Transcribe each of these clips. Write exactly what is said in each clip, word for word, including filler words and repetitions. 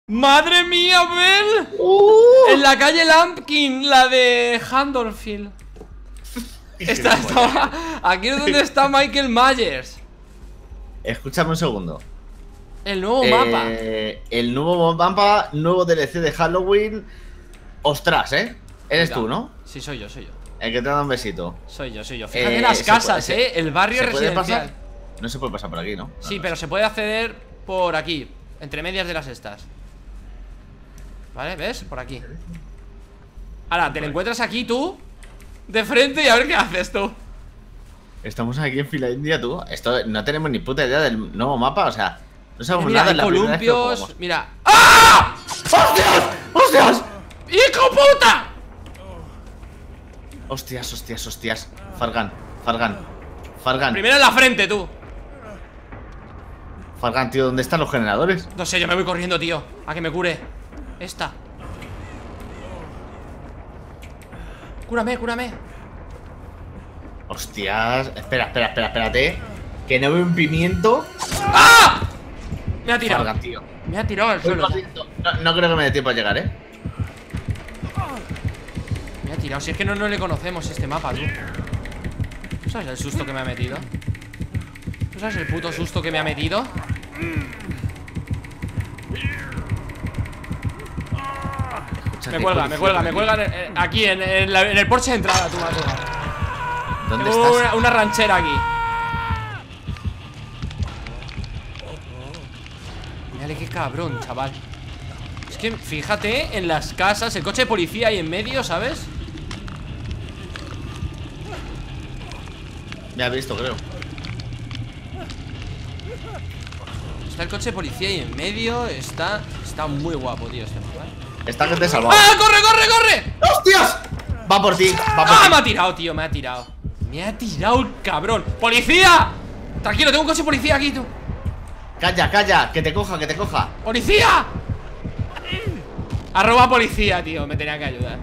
¡Madre mía, Bel! Uh. En la calle Lampkin, la de Handorfield. Esta, estaba, aquí es donde está Michael Myers. Escúchame un segundo. El nuevo eh, mapa. El nuevo mapa, nuevo D L C de Halloween. Ostras, ¿eh? Eres Mira. tú, ¿no? Sí, soy yo, soy yo. El que te da un besito. Soy yo, soy yo. Fíjate Eh, las se casas, puede- eh. El barrio ¿Se puede residencial. pasar? No se puede pasar por aquí, ¿no? Sí, No, pero no. se puede acceder por aquí, entre medias de las estas. ¿Vale? ¿Ves? Por aquí. Ahora, te lo encuentras aquí tú, de frente, y a ver qué haces tú. Estamos aquí en fila india, tú. Esto no tenemos ni puta idea del nuevo mapa, o sea, no sabemos Mira, nada. hay en la primera vez que lo columpios. jugamos. Mira. ¡Ah! ¡Hostias! ¡Hostias! ¡Hijo puta! Hostias, hostias, hostias. Fargan, Fargan, Fargan. Primero en la frente, tú. Fargan, tío, ¿dónde están los generadores? No sé, yo me voy corriendo, tío. A que me cure. Esta. Cúrame, cúrame. Hostias. Espera, espera, espera, espérate. Que no veo un pimiento. ¡Ah! Me ha tirado. Fargan, tío. Me ha tirado al Voy suelo. corriendo. No, no creo que me dé tiempo a llegar, ¿eh? Me ha tirado. Si es que no, no le conocemos este mapa, tú. ¿Tú sabes el susto que me ha metido? ¿Tú sabes el puto susto que me ha metido? Escúchate, Me cuelga, me policía, cuelga, me policía. cuelga en- en- aquí, en, en la- en el porche de entrada, tú, Mateo. ¿Dónde Tengo estás? una, una ranchera aquí. Mírale qué cabrón, chaval. Es que fíjate en las casas, el coche de policía ahí en medio, ¿sabes? Me ha visto, creo. Está el coche de policía ahí en medio. Está, está muy guapo, tío, este mapa, ¿eh? Está que te salvado. ¡Ah, corre, corre, corre! ¡Hostias! Va por ti, va por ¡Ah, ti. me ha tirado, tío! Me ha tirado. Me ha tirado el cabrón. ¡Policía! Tranquilo, tengo un coche de policía aquí, tú. Calla, calla, que te coja, que te coja. ¡Policía! Arroba policía, tío. Me tenía que ayudar.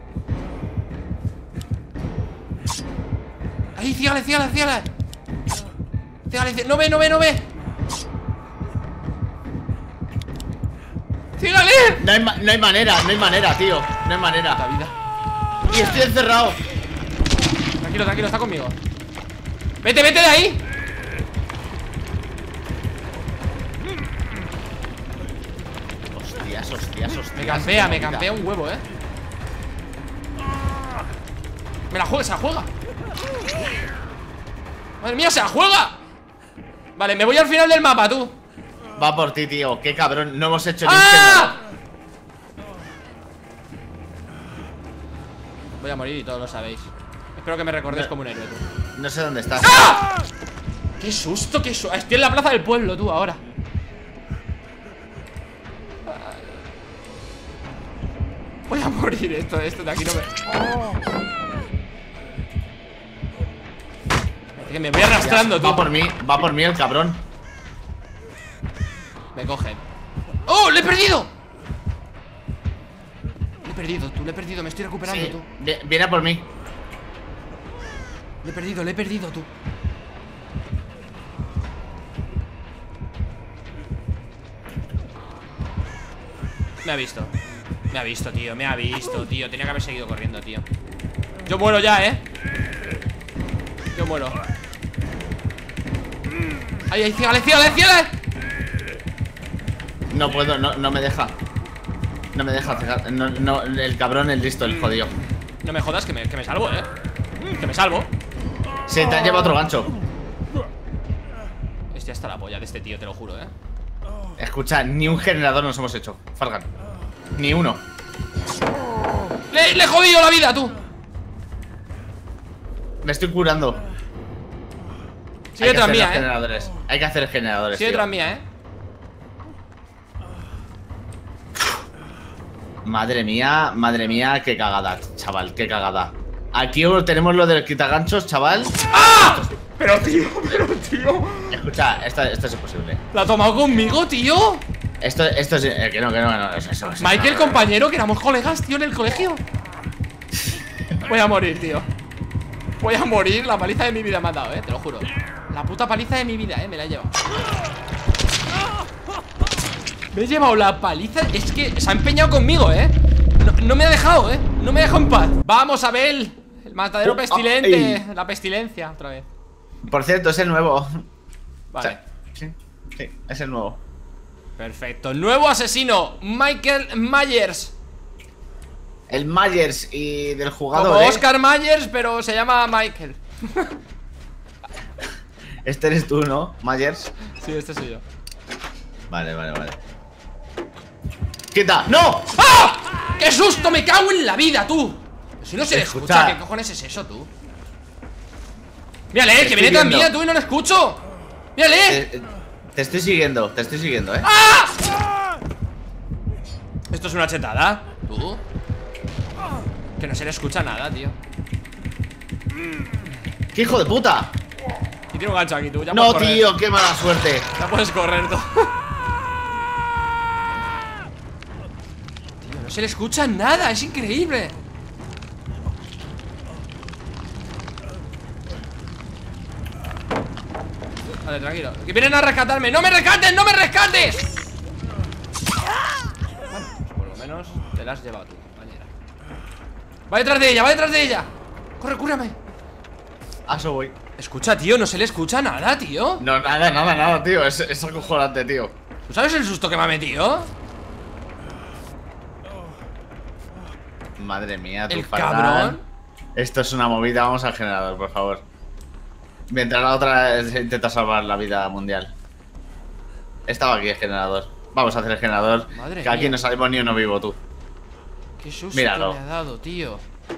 ¡Ahí, cígale, cígale, cígale! Cígale, cígale. ¡No ve, no ve, no ve! ¡Cígale! No hay, ma- no hay manera, no hay manera, tío. No hay La manera. vida. Y estoy encerrado. Tranquilo, tranquilo, está conmigo. ¡Vete, vete de ahí! Hostias, hostias, hostias. Me campea, me Qué movida. campea un huevo, eh. Me la juega, se la juega. Madre mía, se la juega. Vale, me voy al final del mapa, tú. Va por ti, tío. Qué cabrón. No hemos hecho ni un ¡Ah! generador. Voy a morir y todos lo sabéis. Espero que me recordéis No. como un héroe, tú. No sé dónde estás. ¡Ah! ¡Qué susto, qué susto! Estoy en la plaza del pueblo, tú, ahora. Voy a morir, esto, esto de aquí no me... Es que me voy arrastrando, tú. Va por mí, va por mí el cabrón. Me cogen. ¡Oh! ¡Le he perdido! Le he perdido, tú, le he perdido, me estoy recuperando, Sí, tú. vi- viene a por mí. Le he perdido, le he perdido, tú. Me ha visto. Me ha visto, tío, me ha visto, tío. Tenía que haber seguido corriendo, tío. Yo muero ya, ¿eh? Yo muero. ¡Ay, ay, cígale, cígale, cígale! No puedo, no, no me deja. No me deja cegar. No, no, el cabrón es listo, el jodido. No me jodas que me, que me salvo, ¿eh? Que me salvo. Se te ha llevado otro gancho. Estoy hasta la polla de este tío, te lo juro, ¿eh? Escucha, ni un generador nos hemos hecho, Fargan. Ni uno. ¡Le, le he jodido la vida, tú! Me estoy curando. Sigue Hay que tras hacer mía, los ¿eh? generadores. Hay que hacer generadores, Sigue tío. tras mía, ¿eh? Madre mía, madre mía, qué cagada, chaval, qué cagada. Aquí tenemos lo del quitaganchos, chaval. ¡Ah! Pero, tío, pero, tío. Escucha, esto, esto es imposible. ¿La ha tomado conmigo, tío? Esto, esto es... eh, que no, que no, que no, eso, eso, eso. Michael, compañero, que éramos colegas, tío, en el colegio. Voy a morir, tío. Voy a morir, la paliza de mi vida me ha dado, eh, te lo juro. La puta paliza de mi vida, eh, me la he llevado. Me he llevado la paliza. Es que se ha empeñado conmigo, eh. No, no me ha dejado, eh. No me ha dejado en paz. Vamos, Abel. El matadero Oh, pestilente. ay. La pestilencia, otra vez. Por cierto, es el nuevo. Vale. O sea, sí, sí, es el nuevo. Perfecto. Nuevo asesino, Michael Myers. El Myers y del jugador. Como ¿eh? Oscar Myers, pero se llama Michael. Este eres tú, ¿no? Myers. Sí, este soy yo. Vale, vale, vale. ¡Quita! ¡No! ¡Ah! ¡Qué susto! ¡Me cago en la vida, tú! Si no se le Escucha. escucha, ¿qué cojones es eso, tú? Mírale, Te que estoy viene tan viendo. mía, tú, y no lo escucho. Mírale. Te, te estoy siguiendo, te estoy siguiendo, ¿eh? ¡Ah! Esto es una chetada. ¿Tú? Que no se le escucha nada, tío. ¡Qué hijo de puta! Y tiene un gancho aquí, tú. Ya No, puedes correr. tío, qué mala suerte. Ya puedes correr, tú. Tío, no se le escucha nada. Es increíble. Vale, tranquilo. Que vienen a rescatarme. ¡No me rescates! ¡No me rescates! Bueno, pues por lo menos te la has llevado tú, compañera. Va detrás de ella, va detrás de ella. Corre, cúrame. A eso voy. Escucha, tío, no se le escucha nada, tío. No, nada, nada, nada, tío. Es, es acojonante, tío. ¿Tú sabes el susto que me ha metido? Madre mía, tu El fatal. cabrón. Esto es una movida, vamos al generador, por favor. Mientras la otra es- intenta salvar la vida mundial. Estaba aquí el generador. Vamos a hacer el generador. Madre que aquí mía. no salimos ni uno vivo, tú. Qué susto Míralo. me ha dado, tío.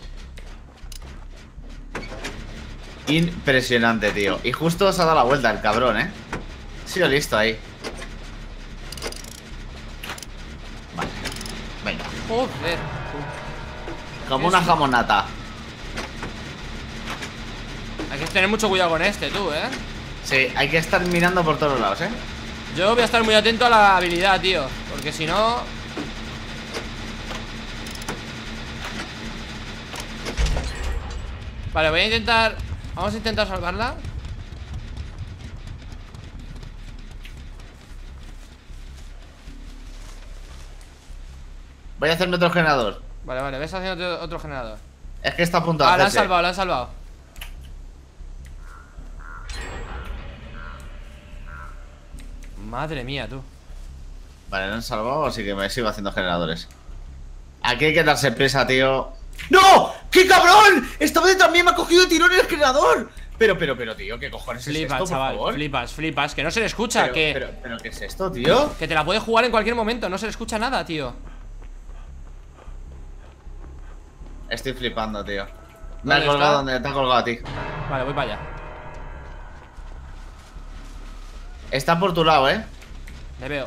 Impresionante, tío. Y justo se ha dado la vuelta el cabrón, ¿eh? Ha sido listo ahí. Vale. Venga. Joder. Como una jamonata. Hay que tener mucho cuidado con este, tú, ¿eh? Sí, hay que estar mirando por todos lados, ¿eh? Yo voy a estar muy atento a la habilidad, tío. Porque si no... Vale, voy a intentar... Vamos a intentar salvarla. Voy a hacerme otro generador. Vale, vale, ves haciendo otro, otro generador. Es que está a punto de Ah, la han hacerse. salvado, la han salvado. Madre mía, tú. Vale, lo han salvado, así que me sigo haciendo generadores. Aquí hay que darse prisa, tío. ¡No! ¡Qué cabrón! Estaba detrás mío y me ha cogido tirón en el generador. Pero, pero, pero, tío, ¿qué cojones es Flipas, esto, por chaval, favor? flipas, flipas. Que no se le escucha, Pero, que... pero, pero, ¿qué es esto, tío? Que te la puede jugar en cualquier momento, no se le escucha nada, tío. Estoy flipando, tío. Me ha ¿Dónde colgado está? donde te ha colgado a ti. Vale, voy para allá. Está por tu lado, ¿eh? Le veo.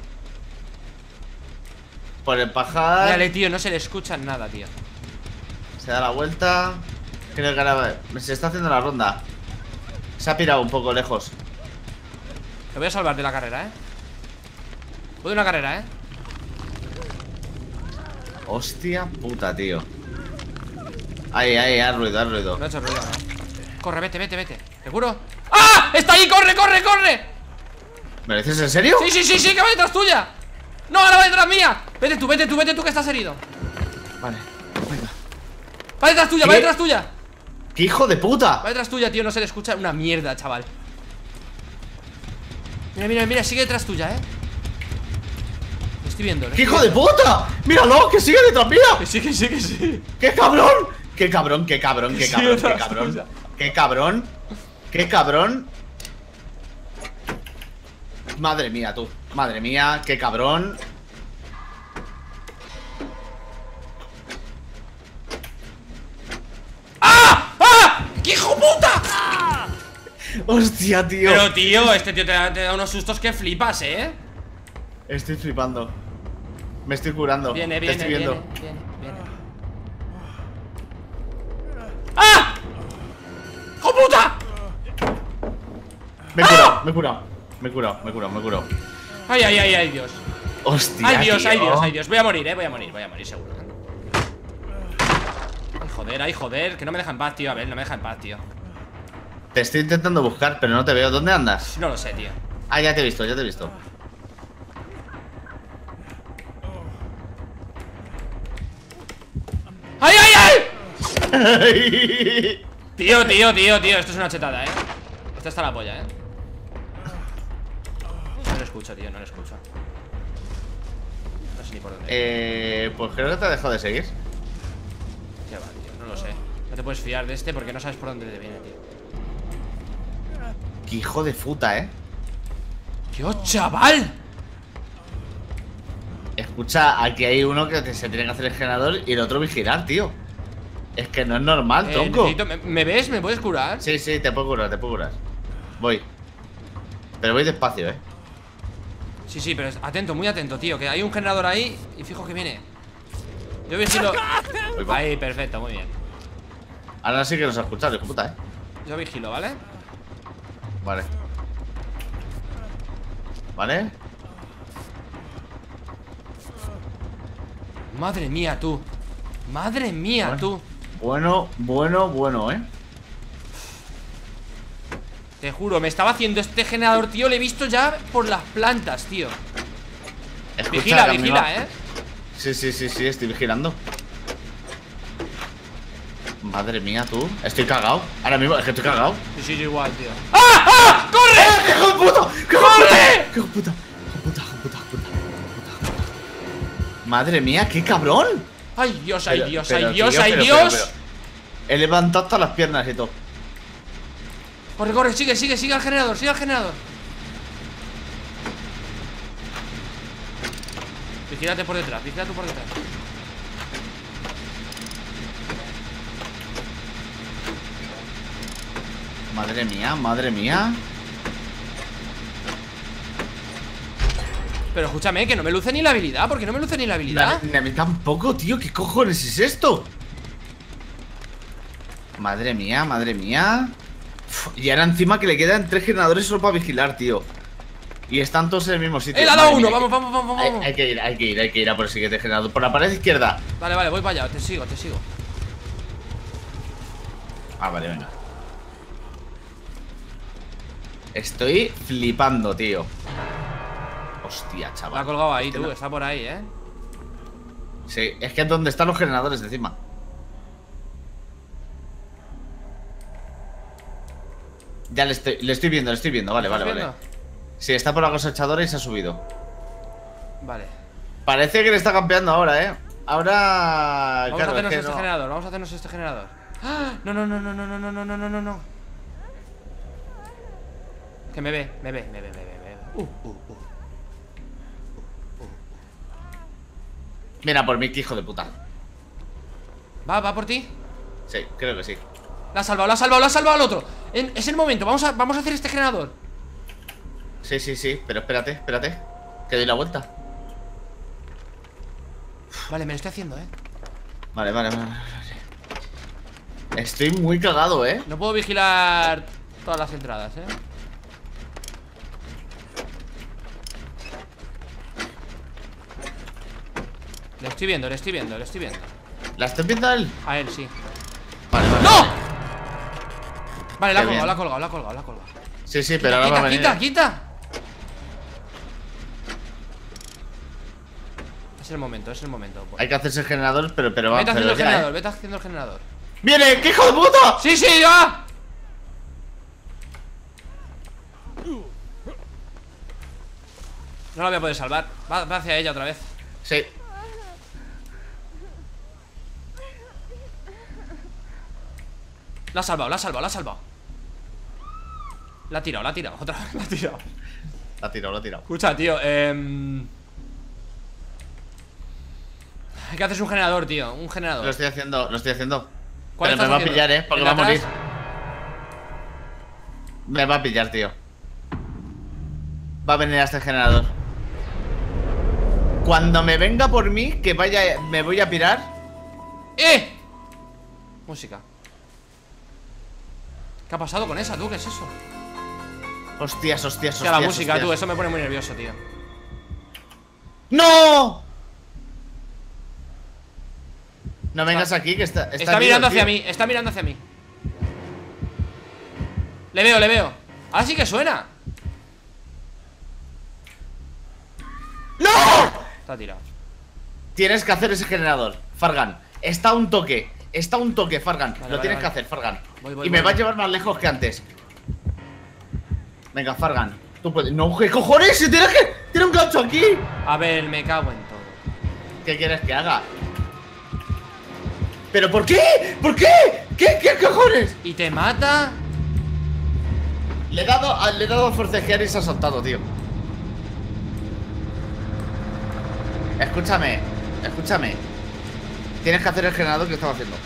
Por el pajar. Mírale, tío, no se le escucha nada, tío. Se da la vuelta. Creo que ahora se está haciendo la ronda. Se ha pirado un poco lejos. Te voy a salvar de la carrera, eh. Voy de una carrera, eh. Hostia puta, tío. Ahí, ahí, haz ruido, haz ruido. No he hecho ruido, ¿no? Corre, vete, vete, vete. ¿Seguro? ¡Ah! ¡Está ahí! ¡Corre, corre, corre! ¿Me lo dices en serio? Sí, sí, sí, sí, que va detrás tuya. ¡No, ahora va detrás mía! Vete tú, vete tú, vete tú, que estás herido. Vale, venga. Va detrás tuya, va ¿Qué? detrás tuya. ¡Qué hijo de puta! Va detrás tuya, tío, no se le escucha una mierda, chaval. Mira, mira, mira, sigue detrás tuya, eh. Lo estoy viendo, ¿eh? ¡Qué hijo de puta! ¡Míralo! ¡Que sigue detrás mía! Que sí, que sí, que sí. ¡Qué cabrón! ¡Qué cabrón, qué cabrón, qué Sí, cabrón, qué otra cabrón! cosa. ¡Qué cabrón! ¡Qué cabrón! Madre mía, tú. Madre mía, qué cabrón. ¡Ah! ¡Ah! ¡Qué hijo puta! Hostia, tío. Pero, tío, este tío te da, te da unos sustos que flipas, ¿eh? Estoy flipando. Me estoy curando. Viene, Te viene, estoy viene, viendo. viene, viene. ¡Ah! ¡Hijo puta! Me he curado, me he curado. Me he curado, me he curado, me he curado. Ay, ay, ay, ay, Dios. Hostia, Ay, Dios, tío. ay, Dios, ay, Dios. Voy a morir, eh, voy a morir, voy a morir seguro. Ay, joder, ay, joder. Que no me deja en paz, tío. A ver, no me deja en paz, tío. Te estoy intentando buscar, pero no te veo. ¿Dónde andas? No lo sé, tío. Ah, ya te he visto, ya te he visto. Tío, tío, tío, tío, esto es una chetada, eh. Esta está la polla, eh. No lo escucho, tío, no lo escucho. No sé ni por dónde. Eh, pues creo que te ha dejado de seguir. Qué va, tío, no lo sé. No te puedes fiar de este porque no sabes por dónde te viene, tío. Qué hijo de puta, eh. ¡Dios, chaval! Escucha, aquí hay uno que se tiene que hacer el generador y el otro vigilar, tío. Es que no es normal, Eh, tronco. necesito- ¿me, me ves? ¿Me puedes curar? Sí, sí, te puedo curar, te puedo curar. Voy. Pero voy despacio, eh. Sí, sí, pero es- atento, muy atento, tío. Que hay un generador ahí y fijo que viene. Yo vigilo. Voy, va. Ahí, perfecto, muy bien. Ahora sí que nos ha escuchado, hijo puta, eh. Yo vigilo, ¿vale? Vale. ¿Vale? Madre mía, tú. Madre mía, Bueno. tú. Bueno, bueno, bueno, eh. Te juro, me estaba haciendo este generador, tío. Lo he visto ya por las plantas, tío. Escucha, Vigila, que a mí vigila, me- eh. Sí, sí, sí, sí, estoy vigilando. Madre mía, tú. Estoy cagado. Ahora mismo, es que estoy cagado. Sí, sí, sí, igual, tío. ¡Ah! ¡Ah! ¡Corre! ¡Qué hijo de puta! ¡Qué hijo de ¡Corre! puta! ¡Qué hijo de puta! ¡Hijo de puta, hijo de puta, hijo de puta, hijo de puta! Madre mía, qué cabrón. Ay, Dios, ay, Pero- Dios, pero, ay, Dios, tío, ay, pero, Dios. pero, pero. He levantado hasta las piernas y todo. Corre, corre, sigue, sigue, sigue al generador, sigue al generador. Vigílate por detrás, vigílate por detrás. Madre mía, madre mía. Pero escúchame, que no me luce ni la habilidad. ¿Por qué no me luce ni la habilidad? Ni a mí tampoco, tío. ¿Qué cojones es esto? Madre mía, madre mía. Uf, y ahora encima que le quedan tres generadores solo para vigilar, tío. Y están todos en el mismo sitio. ¡Eh, le ha dado Madre uno! mía, Vamos, que- vamos, vamos, Hay, vamos. hay que ir, hay que ir, hay que ir a por el siguiente generador. Por la pared izquierda. Vale, vale, voy para allá, te sigo, te sigo. Ah, vale, venga. Estoy flipando, tío. Hostia, La ha chaval. colgado ahí, Es que tú, no- está por ahí, eh. Sí, es que es donde están los generadores encima. Ya le estoy, le estoy viendo, le estoy viendo. Vale, ¿Estás vale, vale. viendo? Sí, está por la cosechadora y se ha subido. Vale. Parece que le está campeando ahora, eh. Ahora. Vamos claro, a hacernos es que este no. generador, vamos a hacernos este generador. ¡Ah! No, no, no, no, no, no, no, no, no, no, no, no. Que me ve, me ve, me ve, me ve, me ve. Uh, uh, uh. Mira, por mí, que hijo de puta. Va, va por ti. Sí, creo que sí. La ha salvado, la ha salvado, la ha salvado al otro. En- es el momento, vamos a, vamos a hacer este generador. Sí, sí, sí. Pero espérate, espérate. Que doy la vuelta. Vale, me lo estoy haciendo, eh. Vale, vale, vale. vale. Estoy muy cagado, eh. No puedo vigilar todas las entradas, eh. Le estoy viendo, le estoy viendo, le estoy viendo. ¿La estás viendo a él? A él, sí. Vale, vale. ¡No! Vale, la ha Qué colgado, bien. la ha colgado, la ha colgado, la ha colgado. Sí, sí, pero ahora va a Quita, venir. quita, quita. Es el momento, es el momento. Hay que hacerse el generador, pero, pero va Vete haciendo pero el ya, generador, ¿eh? vete haciendo el generador. ¡Viene! ¡Qué hijo de puta! ¡Sí, sí, ya! No la voy a poder salvar. Va, va hacia ella otra vez. Sí. La ha salvado, la ha salvado, la ha salvado. La ha tirado, la ha tirado, otra vez la ha tirado. La ha tirado, la ha tirado. Escucha, tío, eh... hay que hacerse un generador, tío. Un generador. Lo estoy haciendo, lo estoy haciendo. ¿Cuál Pero me estás va a haciendo? pillar, eh, porque ¿El va a de morir. atrás? Me va a pillar, tío. Va a venir a este generador. Cuando me venga por mí, que vaya, me voy a pirar. ¡Eh! Música. ¿Qué ha pasado con esa, tú? ¿Qué es eso? Hostias, hostias, Hostia, hostias. la música, hostias. tú, eso me pone muy nervioso, tío. ¡No! No vengas aquí, que está. Está, Está, vivo, mirando tío. hacia mí, está mirando hacia mí. Le veo, le veo. Ahora sí que suena. ¡No! Está tirado. Tienes que hacer ese generador, Fargan. Está a un toque. Está un toque, Fargan. Vale, Lo vale, tienes vale. que hacer, Fargan. Voy, voy, y me voy, va a voy. llevar más lejos que antes. Venga, Fargan. Tú puedes. No, ¿qué cojones? Si tienes que. Tiene un gancho aquí. A ver, me cago en todo. ¿Qué quieres que haga? ¿Pero por qué? ¿Por qué? ¿Qué, qué cojones? ¿Y te mata? Le he dado, a- le he dado a forcejear y se ha saltado, tío. Escúchame, escúchame. Tienes que hacer el generador que estaba haciendo.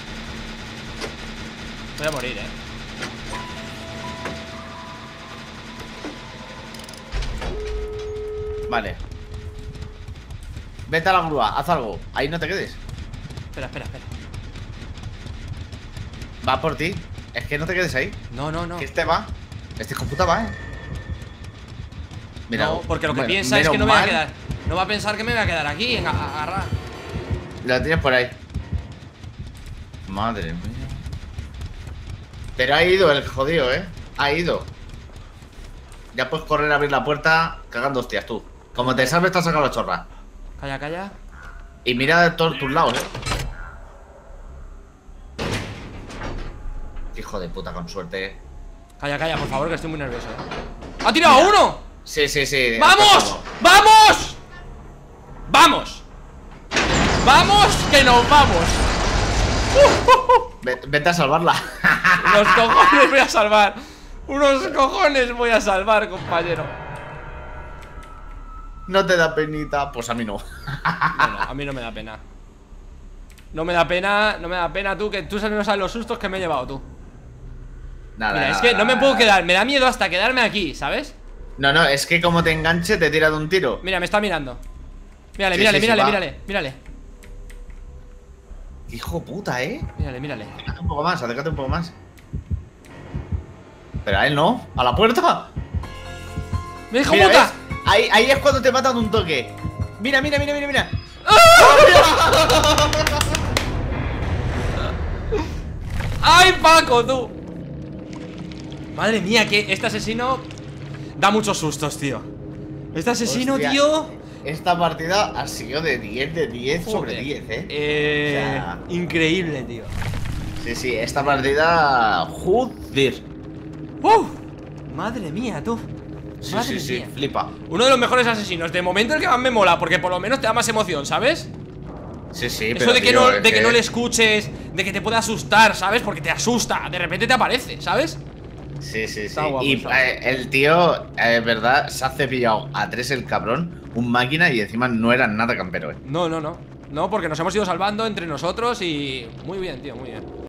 Voy a morir, eh. Vale. Vete a la grúa, haz algo. Ahí no te quedes. Espera, espera, espera. Va por ti. Es que no te quedes ahí. No, no, no. Que este va. Este hijo puta va, eh. Mira, No, porque lo que bueno, piensa es que no menos me voy a mal quedar. No va a pensar que me voy a quedar aquí, en a- a- agarrar. Lo tienes por ahí. Madre mía. Pero ha ido el jodido, eh. Ha ido. Ya puedes correr a abrir la puerta cagando hostias tú. Como te salves te has sacado la chorra. Calla, calla. Y mira de todos tus lados, eh. Hijo de puta, con suerte, eh. Calla, calla, por favor, que estoy muy nervioso, eh. ¡Ha tirado a uno! Sí, sí, sí. ¡Vamos! ¡Vamos! ¡Vamos! ¡Vamos! ¡Que nos vamos! Ve- Vete a salvarla. Unos cojones voy a salvar. Unos cojones voy a salvar, compañero. No te da penita. Pues a mí no. Bueno, a mí no me da pena. No me da pena, no me da pena tú, que tú no sabes los sustos que me he llevado tú. Nada, Mira, es nada, que no me nada, puedo nada. quedar, me da miedo hasta quedarme aquí, ¿sabes? No, no, es que como te enganche te tira de un tiro. Mira, me está mirando. Mírale, Sí, mírale, sí, sí, mírale, va. mírale, mírale. Hijo puta, eh. Mírale, mírale. Acércate un poco más, acércate un poco más. Pero a él no, a la puerta. ¡Me hijo Mira, puta! ¿ves? Ahí, ahí es cuando te matan de un toque. Mira, mira, mira, mira, mira. ¡Ay, Paco, tú! Madre mía, que este asesino da muchos sustos, tío. Este asesino, Hostia, tío. Esta partida ha sido de diez de diez sobre Joder. diez, eh. Eh, O sea- increíble, tío. Sí, sí, esta partida. Joder. ¡Uf! Madre mía, tú. Sí, Madre sí, sí, mía. flipa. Uno de los mejores asesinos. De momento el que más me mola, porque por lo menos te da más emoción, ¿sabes? Sí, sí, Eso pero de que, tío, no, es de que no le escuches, de que te pueda asustar, ¿sabes? Porque te asusta, de repente te aparece, ¿sabes? Sí, sí, sí. Está guapo, Y está guapo. eh, el tío, eh, verdad, se ha cepillado a tres el cabrón, un máquina y encima no era nada campero, eh. No, no, no. No, porque nos hemos ido salvando entre nosotros y... Muy bien, tío, muy bien.